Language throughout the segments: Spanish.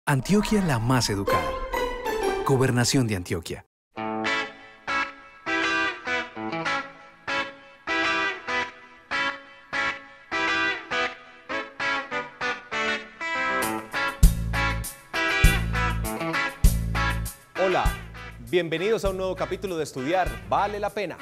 Antioquia la más educada. Gobernación de Antioquia. Hola, bienvenidos a un nuevo capítulo de Estudiar Vale la Pena.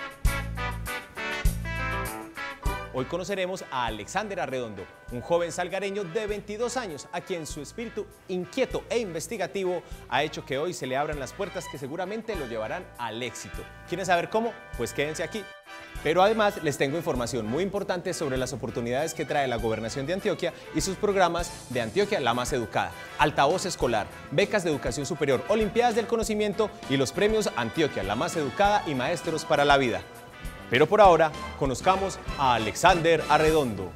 Hoy conoceremos a Alexander Arredondo, un joven salgareño de 22 años, a quien su espíritu inquieto e investigativo ha hecho que hoy se le abran las puertas que seguramente lo llevarán al éxito. ¿Quieren saber cómo? Pues quédense aquí. Pero además les tengo información muy importante sobre las oportunidades que trae la Gobernación de Antioquia y sus programas de Antioquia la más educada, altavoz escolar, becas de educación superior, olimpiadas del conocimiento y los premios Antioquia la más educada y maestros para la vida. Pero por ahora, conozcamos a Alexander Arredondo.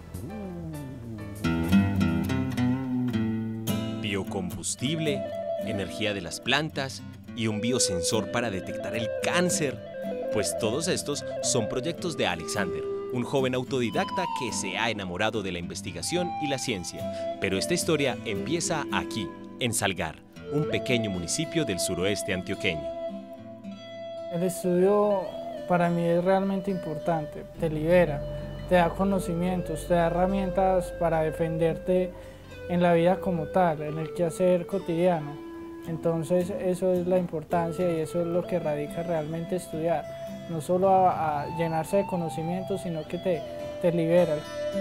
Biocombustible, energía de las plantas y un biosensor para detectar el cáncer. Pues todos estos son proyectos de Alexander, un joven autodidacta que se ha enamorado de la investigación y la ciencia. Pero esta historia empieza aquí, en Salgar, un pequeño municipio del suroeste antioqueño. El estudio para mí es realmente importante, te libera, te da conocimientos, te da herramientas para defenderte en la vida como tal, en el quehacer cotidiano. Entonces eso es la importancia y eso es lo que radica realmente estudiar, no solo a llenarse de conocimientos, sino que te libera.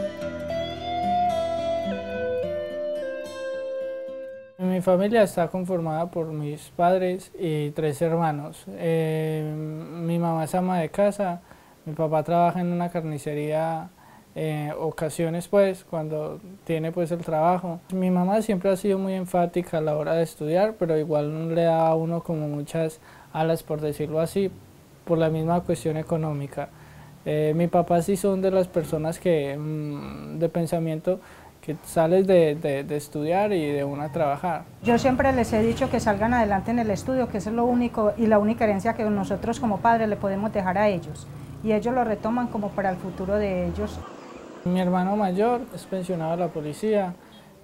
Mi familia está conformada por mis padres y 3 hermanos. Mi mamá es ama de casa, mi papá trabaja en una carnicería, ocasiones pues, cuando tiene pues el trabajo. Mi mamá siempre ha sido muy enfática a la hora de estudiar, pero igual no le da a uno como muchas alas, por decirlo así, por la misma cuestión económica. Mi papá sí son de las personas que, de pensamiento, que sales de estudiar y de una a trabajar. Yo siempre les he dicho que salgan adelante en el estudio, que eso es lo único y la única herencia que nosotros como padres le podemos dejar a ellos. Y ellos lo retoman como para el futuro de ellos. Mi hermano mayor es pensionado de la policía.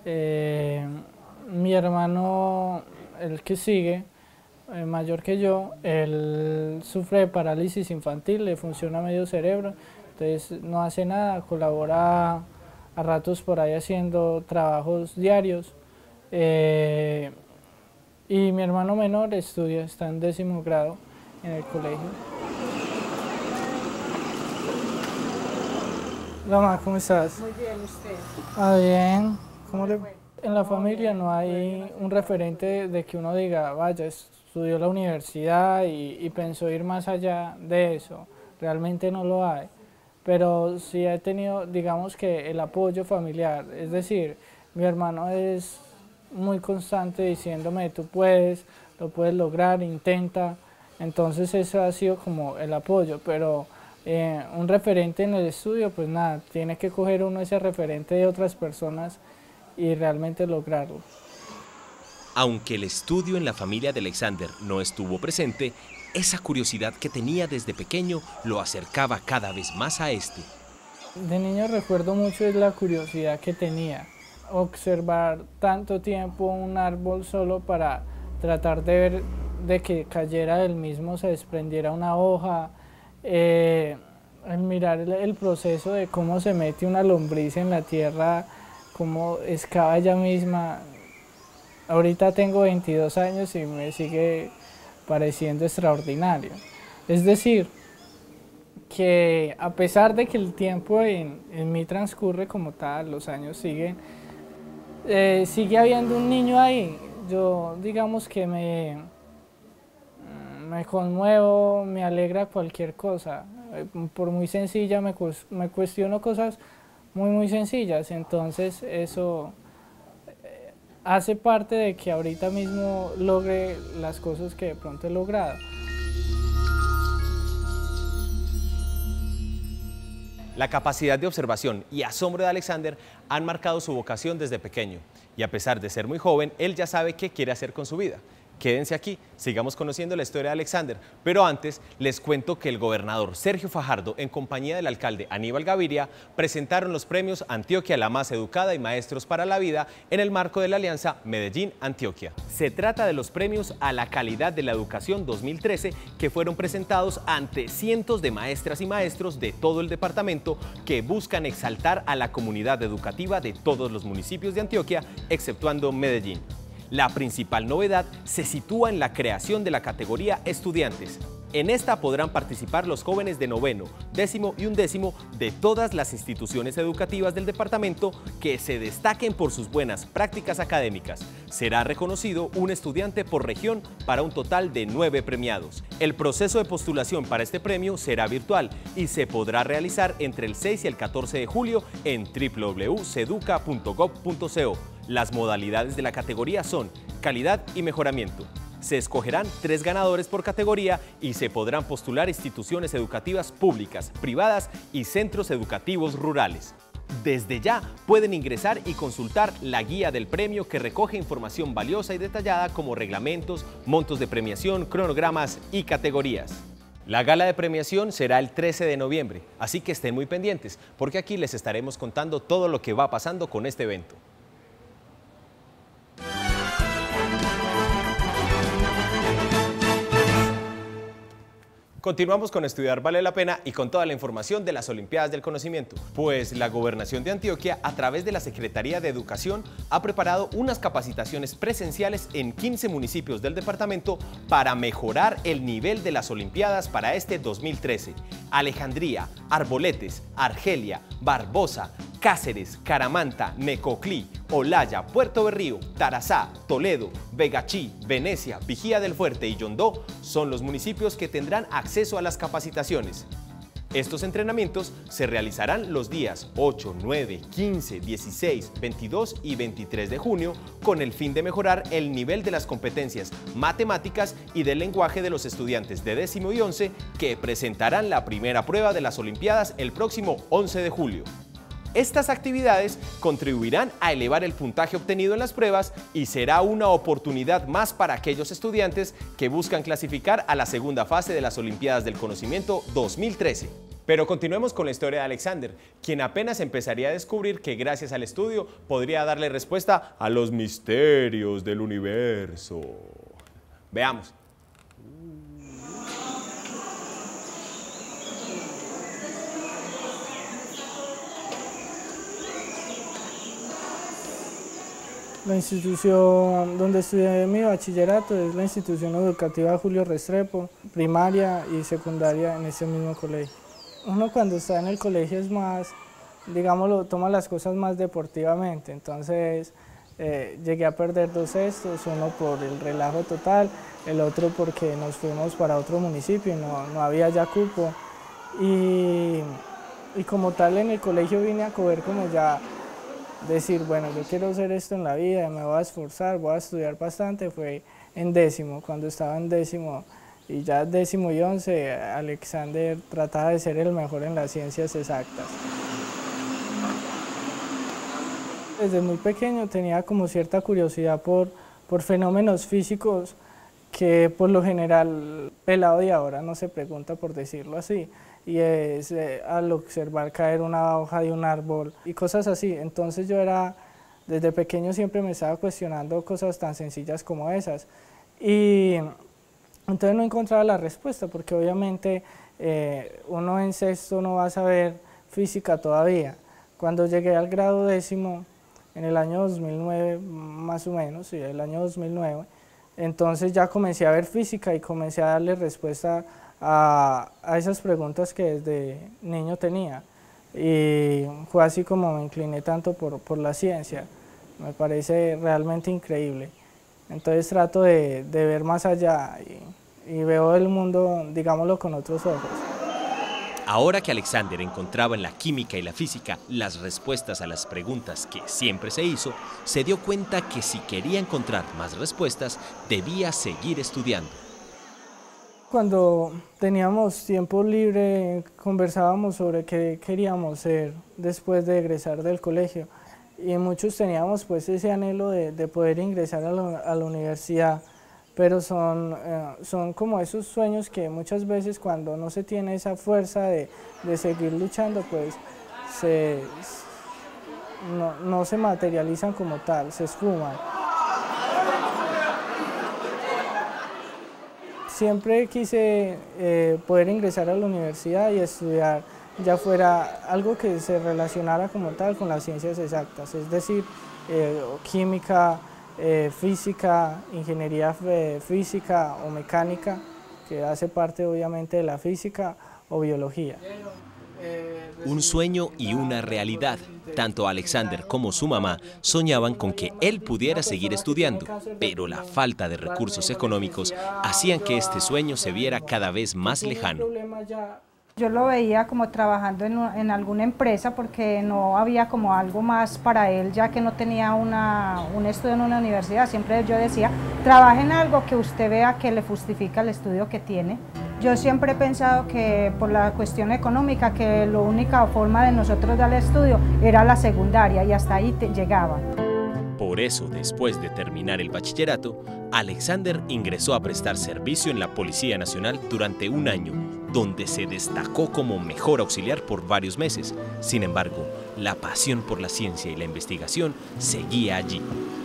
Mi hermano, el que sigue, mayor que yo, él sufre de parálisis infantil, le funciona medio cerebro, entonces no hace nada, colabora a ratos por ahí haciendo trabajos diarios. Y mi hermano menor estudia, está en 10º grado en el colegio. Hola, ma, ¿cómo estás? Muy bien, ¿usted? Ah, bien. ¿Cómo le... En la familia no hay un referente de que uno diga, vaya, estudió la universidad y pensó ir más allá de eso. Realmente no lo hay. Pero sí he tenido, digamos que el apoyo familiar, es decir, mi hermano es muy constante diciéndome, tú puedes, lo puedes lograr, intenta, entonces eso ha sido como el apoyo, pero un referente en el estudio, pues nada, tiene que coger uno ese referente de otras personas y realmente lograrlo. Aunque el estudio en la familia de Alexander no estuvo presente, esa curiosidad que tenía desde pequeño lo acercaba cada vez más a este. De niño recuerdo mucho la curiosidad que tenía, observar tanto tiempo un árbol solo para tratar de ver de que cayera del mismo, se desprendiera una hoja, el mirar el proceso de cómo se mete una lombriz en la tierra, cómo excava ella misma. Ahorita tengo 22 años y me sigue pareciendo extraordinario. Es decir, que a pesar de que el tiempo en mí transcurre como tal, los años siguen, sigue habiendo un niño ahí. Yo digamos que me conmuevo, me alegra cualquier cosa. Por muy sencilla me cuestiono cosas muy sencillas, entonces eso hace parte de que ahorita mismo logre las cosas que de pronto he logrado. La capacidad de observación y asombro de Alexander han marcado su vocación desde pequeño. Y a pesar de ser muy joven, él ya sabe qué quiere hacer con su vida. Quédense aquí, sigamos conociendo la historia de Alexander, pero antes les cuento que el gobernador Sergio Fajardo, en compañía del alcalde Aníbal Gaviria, presentaron los premios Antioquia la más educada y Maestros para la Vida en el marco de la alianza Medellín-Antioquia. Se trata de los premios a la calidad de la educación 2013 que fueron presentados ante cientos de maestras y maestros de todo el departamento que buscan exaltar a la comunidad educativa de todos los municipios de Antioquia, exceptuando Medellín. La principal novedad se sitúa en la creación de la categoría Estudiantes. En esta podrán participar los jóvenes de noveno, décimo y undécimo de todas las instituciones educativas del departamento que se destaquen por sus buenas prácticas académicas. Será reconocido un estudiante por región para un total de 9 premiados. El proceso de postulación para este premio será virtual y se podrá realizar entre el 6 y el 14 de julio en www.seduca.gov.co. Las modalidades de la categoría son calidad y mejoramiento. Se escogerán 3 ganadores por categoría y se podrán postular instituciones educativas públicas, privadas y centros educativos rurales. Desde ya pueden ingresar y consultar la guía del premio que recoge información valiosa y detallada como reglamentos, montos de premiación, cronogramas y categorías. La gala de premiación será el 13 de noviembre, así que estén muy pendientes porque aquí les estaremos contando todo lo que va pasando con este evento. Continuamos con Estudiar Vale la Pena y con toda la información de las Olimpiadas del Conocimiento, pues la Gobernación de Antioquia, a través de la Secretaría de Educación, ha preparado unas capacitaciones presenciales en 15 municipios del departamento para mejorar el nivel de las Olimpiadas para este 2013. Alejandría, Arboletes, Argelia, Barbosa, Cáceres, Caramanta, Necoclí, Olaya, Puerto Berrío, Tarazá, Toledo, Vegachí, Venecia, Vigía del Fuerte y Yondó son los municipios que tendrán acceso a las capacitaciones. Estos entrenamientos se realizarán los días 8, 9, 15, 16, 22 y 23 de junio con el fin de mejorar el nivel de las competencias matemáticas y del lenguaje de los estudiantes de décimo y 11 que presentarán la primera prueba de las Olimpiadas el próximo 11 de julio. Estas actividades contribuirán a elevar el puntaje obtenido en las pruebas y será una oportunidad más para aquellos estudiantes que buscan clasificar a la segunda fase de las Olimpiadas del Conocimiento 2013. Pero continuemos con la historia de Alexander, quien apenas empezaría a descubrir que gracias al estudio podría darle respuesta a los misterios del universo. Veamos. La institución donde estudié mi bachillerato es la institución educativa Julio Restrepo, primaria y secundaria en ese mismo colegio. Uno cuando está en el colegio es más, digámoslo, toma las cosas más deportivamente, entonces llegué a perder 2 cestos, uno por el relajo total, el otro porque nos fuimos para otro municipio y no había ya cupo. Y como tal en el colegio vine a coger como ya decir, bueno, yo quiero hacer esto en la vida, me voy a esforzar, voy a estudiar bastante, fue en décimo, cuando estaba en décimo y ya décimo y 11, Alexander trataba de ser el mejor en las ciencias exactas. Desde muy pequeño tenía como cierta curiosidad por fenómenos físicos que por lo general pelado de ahora no se pregunta, por decirlo así, y es al observar caer una hoja de un árbol y cosas así. Entonces yo desde pequeño siempre me estaba cuestionando cosas tan sencillas como esas y entonces no encontraba la respuesta porque obviamente uno en sexto no va a saber física todavía. Cuando llegué al grado décimo, en el año 2009 más o menos, sí, el año 2009, entonces ya comencé a ver física y comencé a darle respuesta a esas preguntas que desde niño tenía y fue así como me incliné tanto por la ciencia. Me parece realmente increíble. Entonces trato de ver más allá y veo el mundo, digámoslo, con otros ojos. Ahora que Alexander encontraba en la química y la física las respuestas a las preguntas que siempre se hizo, se dio cuenta que si quería encontrar más respuestas, debía seguir estudiando. Cuando teníamos tiempo libre, conversábamos sobre qué queríamos ser después de egresar del colegio y muchos teníamos pues ese anhelo de poder ingresar a la universidad, pero son como esos sueños que muchas veces cuando no se tiene esa fuerza de seguir luchando, pues no se materializan como tal, se esfuman. Siempre quise poder ingresar a la universidad y estudiar ya fuera algo que se relacionara como tal con las ciencias exactas, es decir, química, física, ingeniería física o mecánica, que hace parte obviamente de la física, o biología. Un sueño y una realidad. Tanto Alexander como su mamá soñaban con que él pudiera seguir estudiando, pero la falta de recursos económicos hacían que este sueño se viera cada vez más lejano. Yo lo veía como trabajando en alguna empresa porque no había como algo más para él, ya que no tenía un estudio en una universidad. Siempre yo decía, trabaje en algo que usted vea que le justifica el estudio que tiene. Yo siempre he pensado que por la cuestión económica, que la única forma de nosotros dar el estudio era la secundaria y hasta ahí llegaba. Por eso, después de terminar el bachillerato, Alexander ingresó a prestar servicio en la Policía Nacional durante un año, donde se destacó como mejor auxiliar por varios meses. Sin embargo, la pasión por la ciencia y la investigación seguía allí.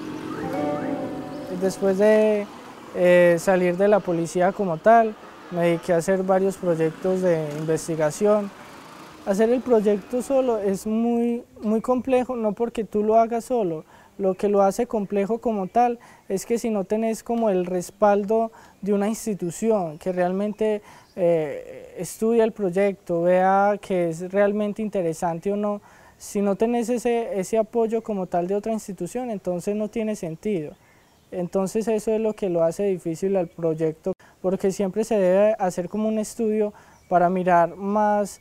Después de salir de la policía como tal, me dediqué a hacer varios proyectos de investigación. Hacer el proyecto solo es muy complejo, no porque tú lo hagas solo. Lo que lo hace complejo como tal es que si no tenés como el respaldo de una institución que realmente estudie el proyecto, vea que es realmente interesante o no, si no tenés ese apoyo como tal de otra institución, entonces no tiene sentido. Entonces eso es lo que lo hace difícil al proyecto, porque siempre se debe hacer como un estudio para mirar más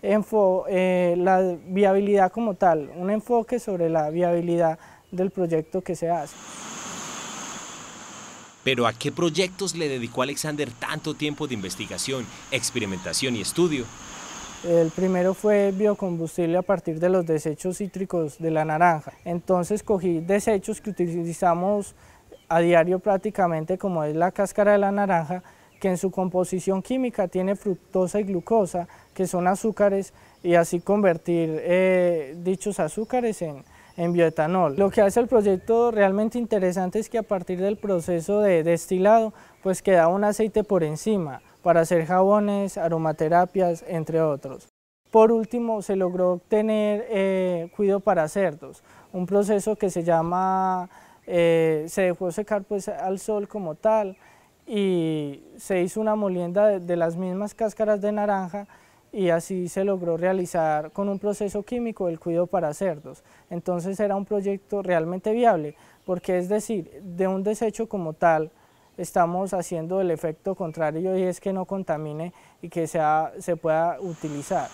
la viabilidad como tal, un enfoque sobre la viabilidad del proyecto que se hace. ¿Pero a qué proyectos le dedicó Alexander tanto tiempo de investigación, experimentación y estudio? El primero fue biocombustible a partir de los desechos cítricos de la naranja. Entonces cogí desechos que utilizamos a diario prácticamente, como es la cáscara de la naranja, que en su composición química tiene fructosa y glucosa, que son azúcares, y así convertir dichos azúcares en bioetanol. Lo que hace el proyecto realmente interesante es que a partir del proceso de destilado, pues queda un aceite por encima para hacer jabones, aromaterapias, entre otros. Por último, se logró obtener cuido para cerdos, un proceso que se llama, se dejó secar pues al sol como tal, y se hizo una molienda de las mismas cáscaras de naranja, y así se logró realizar con un proceso químico el cuido para cerdos. Entonces era un proyecto realmente viable, porque es decir, de un desecho como tal, estamos haciendo el efecto contrario, y es que no contamine y que se pueda utilizar.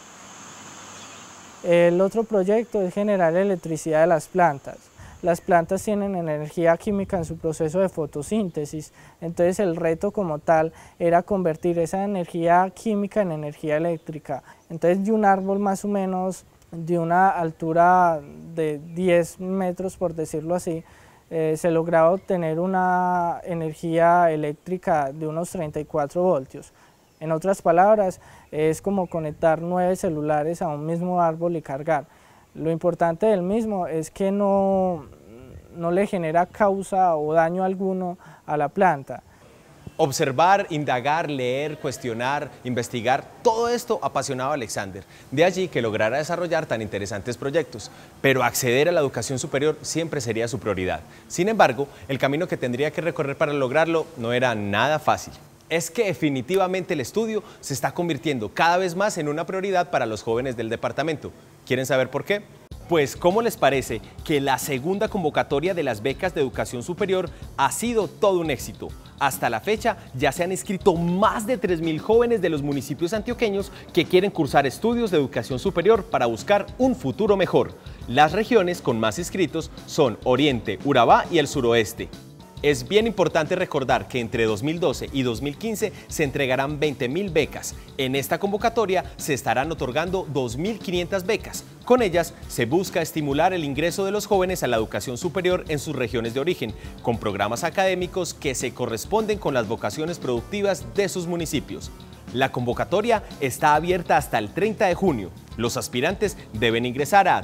El otro proyecto es generar electricidad de las plantas. Las plantas tienen energía química en su proceso de fotosíntesis, entonces el reto como tal era convertir esa energía química en energía eléctrica. Entonces de un árbol más o menos de una altura de 10 metros, por decirlo así, se lograba obtener una energía eléctrica de unos 34 voltios. En otras palabras, es como conectar 9 celulares a un mismo árbol y cargar. Lo importante del mismo es que no le genera causa o daño alguno a la planta. Observar, indagar, leer, cuestionar, investigar, todo esto apasionaba a Alexander. De allí que lograra desarrollar tan interesantes proyectos, pero acceder a la educación superior siempre sería su prioridad. Sin embargo, el camino que tendría que recorrer para lograrlo no era nada fácil. Es que definitivamente el estudio se está convirtiendo cada vez más en una prioridad para los jóvenes del departamento. ¿Quieren saber por qué? Pues, ¿cómo les parece que la segunda convocatoria de las becas de educación superior ha sido todo un éxito? Hasta la fecha ya se han inscrito más de 3.000 jóvenes de los municipios antioqueños que quieren cursar estudios de educación superior para buscar un futuro mejor. Las regiones con más inscritos son Oriente, Urabá y el Suroeste. Es bien importante recordar que entre 2012 y 2015 se entregarán 20.000 becas. En esta convocatoria se estarán otorgando 2.500 becas. Con ellas se busca estimular el ingreso de los jóvenes a la educación superior en sus regiones de origen, con programas académicos que se corresponden con las vocaciones productivas de sus municipios. La convocatoria está abierta hasta el 30 de junio. Los aspirantes deben ingresar a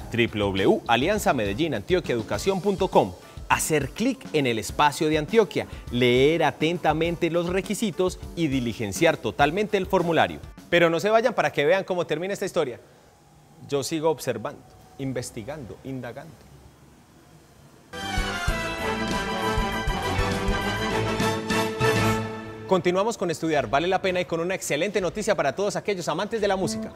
www.alianzamedellínantioquiaeducacion.com, hacer clic en el espacio de Antioquia, leer atentamente los requisitos y diligenciar totalmente el formulario. Pero no se vayan para que vean cómo termina esta historia. Yo sigo observando, investigando, indagando. Continuamos con Estudiar Vale la Pena y con una excelente noticia para todos aquellos amantes de la música.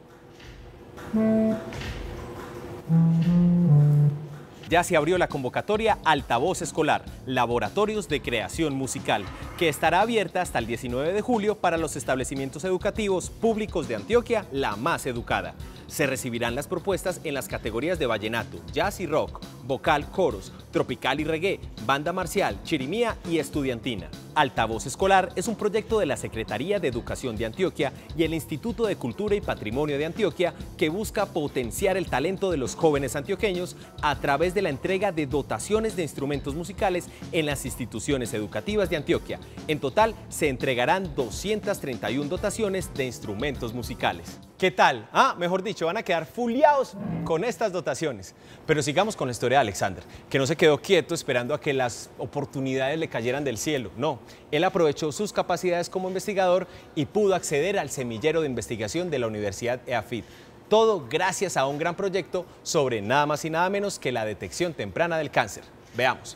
Ya se abrió la convocatoria Altavoz Escolar, Laboratorios de Creación Musical, que estará abierta hasta el 19 de julio para los establecimientos educativos públicos de Antioquia, la más educada. Se recibirán las propuestas en las categorías de vallenato, jazz y rock, vocal, coros, tropical y reggae, banda marcial, chirimía y estudiantina. Altavoz Escolar es un proyecto de la Secretaría de Educación de Antioquia y el Instituto de Cultura y Patrimonio de Antioquia que busca potenciar el talento de los jóvenes antioqueños a través de la entrega de dotaciones de instrumentos musicales en las instituciones educativas de Antioquia. En total se entregarán 231 dotaciones de instrumentos musicales. ¿Qué tal? Mejor dicho, van a quedar fuliados con estas dotaciones. Pero sigamos con la historia de Alexander, que no se quedó quieto esperando a que las oportunidades le cayeran del cielo. No, él aprovechó sus capacidades como investigador y pudo acceder al semillero de investigación de la Universidad EAFIT. Todo gracias a un gran proyecto sobre nada más y nada menos que la detección temprana del cáncer. Veamos.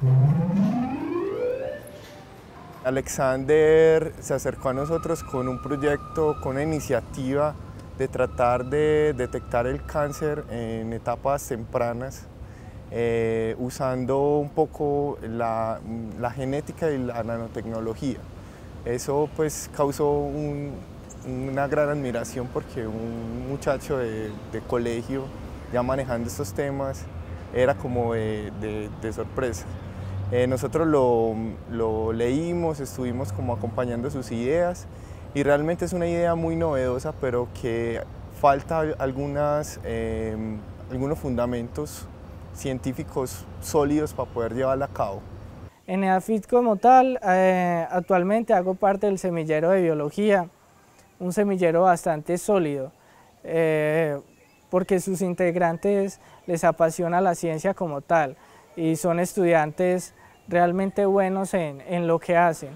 Alexander se acercó a nosotros con un proyecto, con una iniciativa de tratar de detectar el cáncer en etapas tempranas, usando un poco la genética y la nanotecnología. Eso pues causó una gran admiración porque un muchacho de colegio ya manejando estos temas era como de sorpresa. Nosotros lo leímos, estuvimos como acompañando sus ideas y realmente es una idea muy novedosa, pero que falta algunos fundamentos científicos sólidos para poder llevarla a cabo. En EAFIT como tal, actualmente hago parte del semillero de biología, un semillero bastante sólido, porque sus integrantes les apasiona la ciencia como tal y son estudiantes realmente buenos en lo que hacen.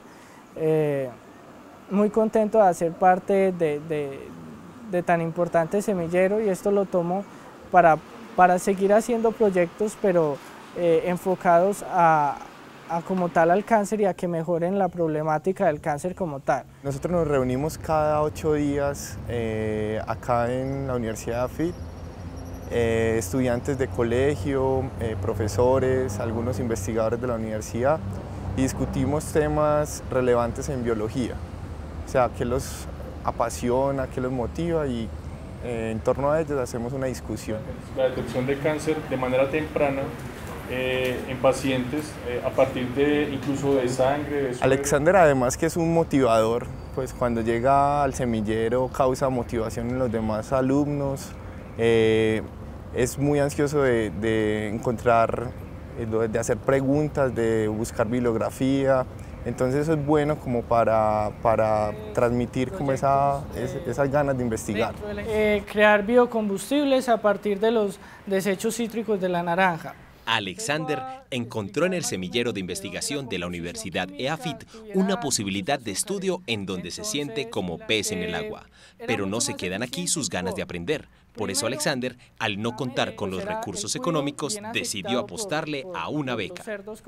Muy contento de hacer parte de tan importante semillero y esto lo tomo para seguir haciendo proyectos, pero enfocados a como tal al cáncer y a que mejoren la problemática del cáncer como tal. Nosotros nos reunimos cada 8 días acá en la Universidad de EAFIT, estudiantes de colegio, profesores, algunos investigadores de la universidad y discutimos temas relevantes en biología, o sea, qué los apasiona, qué los motiva y en torno a ellos hacemos una discusión. La detección de cáncer de manera temprana en pacientes a partir de incluso de sangre, de suero. Alexander además que es un motivador, pues cuando llega al semillero causa motivación en los demás alumnos, es muy ansioso de encontrar, de hacer preguntas, de buscar bibliografía, entonces eso es bueno como para transmitir como esas ganas de investigar. Crear biocombustibles a partir de los desechos cítricos de la naranja. Alexander encontró en el semillero de investigación de la Universidad EAFIT una posibilidad de estudio en donde se siente como pez en el agua. Pero no se quedan aquí sus ganas de aprender. Por eso Alexander, al no contar con los recursos económicos, decidió apostarle a una beca.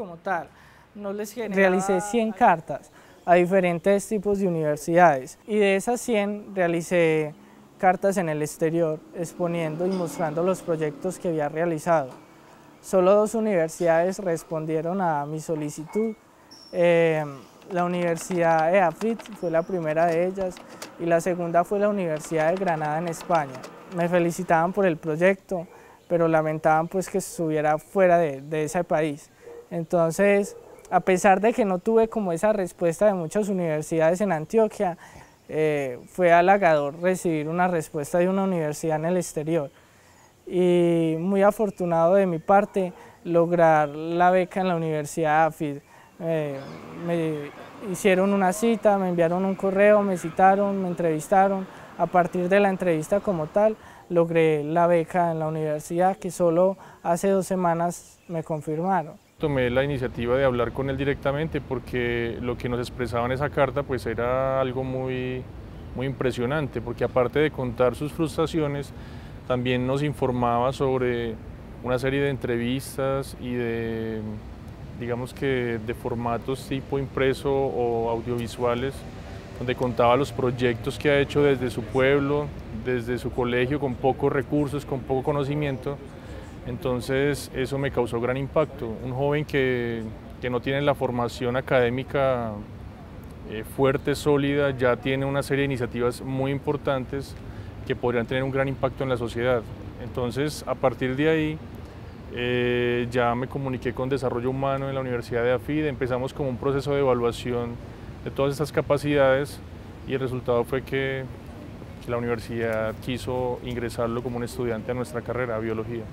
Realicé 100 cartas a diferentes tipos de universidades y de esas 100 realicé cartas en el exterior exponiendo y mostrando los proyectos que había realizado. Solo 2 universidades respondieron a mi solicitud. La Universidad EAFIT fue la primera de ellas y la segunda fue la Universidad de Granada en España. Me felicitaban por el proyecto, pero lamentaban pues que estuviera fuera de ese país. Entonces A pesar de que no tuve como esa respuesta de muchas universidades en Antioquia, fue halagador recibir una respuesta de una universidad en el exterior. Y muy afortunado de mi parte lograr la beca en la Universidad AFID. Me hicieron una cita, me enviaron un correo, me citaron, me entrevistaron. A partir de la entrevista como tal, logré la beca en la universidad, que solo hace 2 semanas me confirmaron. Tomé la iniciativa de hablar con él directamente porque lo que nos expresaba en esa carta pues era algo muy impresionante, porque aparte de contar sus frustraciones, también nos informaba sobre una serie de entrevistas y de, digamos que de formatos tipo impreso o audiovisuales, donde contaba los proyectos que ha hecho desde su pueblo, desde su colegio, con pocos recursos, con poco conocimiento. Entonces eso me causó gran impacto. Un joven que no tiene la formación académica fuerte, sólida, ya tiene una serie de iniciativas muy importantes que podrían tener un gran impacto en la sociedad. Entonces, a partir de ahí, ya me comuniqué con Desarrollo Humano en la Universidad de AFID, empezamos como un proceso de evaluación de todas estas capacidades y el resultado fue que la universidad quiso ingresarlo como un estudiante a nuestra carrera, biología.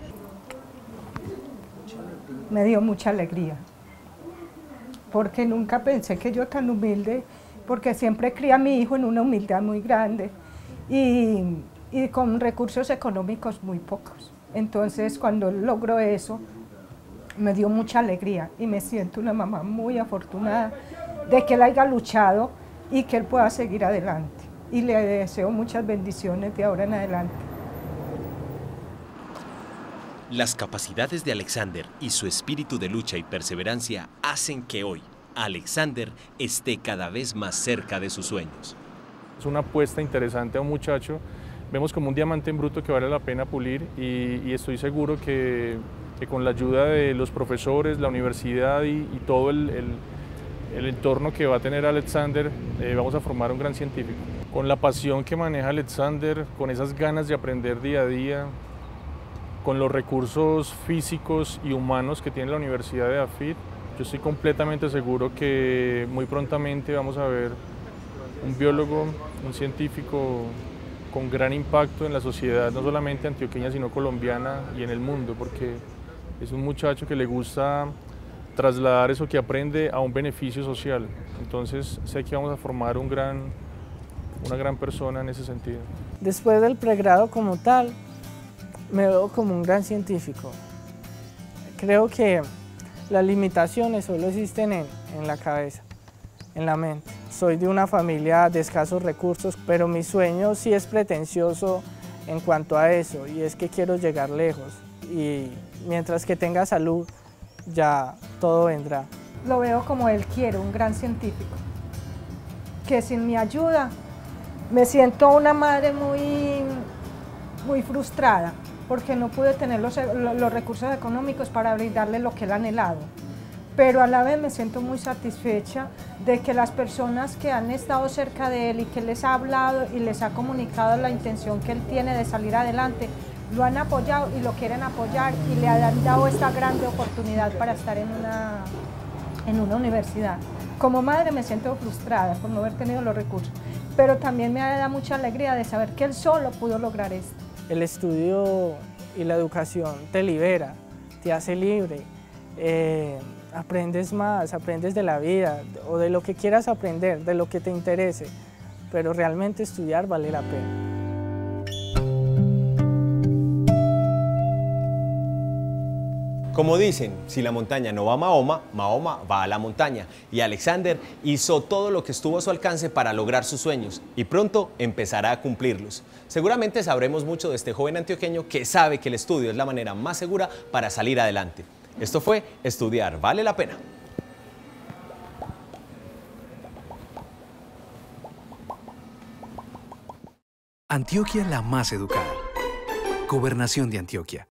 Me dio mucha alegría, porque nunca pensé que yo tan humilde, porque siempre crié a mi hijo en una humildad muy grande y con recursos económicos muy pocos. Entonces, cuando logro eso, me dio mucha alegría y me siento una mamá muy afortunada de que él haya luchado y que él pueda seguir adelante. Y le deseo muchas bendiciones de ahora en adelante. Las capacidades de Alexander y su espíritu de lucha y perseverancia hacen que hoy Alexander esté cada vez más cerca de sus sueños. Es una apuesta interesante a un muchacho, vemos como un diamante en bruto que vale la pena pulir y estoy seguro que con la ayuda de los profesores, la universidad y todo el entorno que va a tener Alexander, vamos a formar un gran científico. Con la pasión que maneja Alexander, con esas ganas de aprender día a día, con los recursos físicos y humanos que tiene la Universidad de AFID, yo estoy completamente seguro que muy prontamente vamos a ver un biólogo, un científico con gran impacto en la sociedad, no solamente antioqueña, sino colombiana y en el mundo, porque es un muchacho que le gusta trasladar eso que aprende a un beneficio social. Entonces sé que vamos a formar una gran persona en ese sentido. Después del pregrado como tal, me veo como un gran científico. Creo que las limitaciones solo existen en la cabeza, en la mente. Soy de una familia de escasos recursos, pero mi sueño sí es pretencioso en cuanto a eso, y es que quiero llegar lejos. Y mientras que tenga salud, ya todo vendrá. Lo veo como él quiere, un gran científico, que sin mi ayuda me siento una madre muy frustrada, porque no pude tener los recursos económicos para brindarle lo que él anhelado. Pero a la vez me siento muy satisfecha de que las personas que han estado cerca de él y que les ha hablado y les ha comunicado la intención que él tiene de salir adelante, lo han apoyado y lo quieren apoyar y le han dado esta grande oportunidad para estar en una universidad. Como madre me siento frustrada por no haber tenido los recursos, pero también me da mucha alegría de saber que él solo pudo lograr esto. El estudio y la educación te libera, te hace libre, aprendes más, aprendes de la vida o de lo que quieras aprender, de lo que te interese, pero realmente estudiar vale la pena. Como dicen, si la montaña no va a Mahoma, Mahoma va a la montaña. Y Alexander hizo todo lo que estuvo a su alcance para lograr sus sueños y pronto empezará a cumplirlos. Seguramente sabremos mucho de este joven antioqueño que sabe que el estudio es la manera más segura para salir adelante. Esto fue Estudiar Vale la Pena. Antioquia la más educada. Gobernación de Antioquia.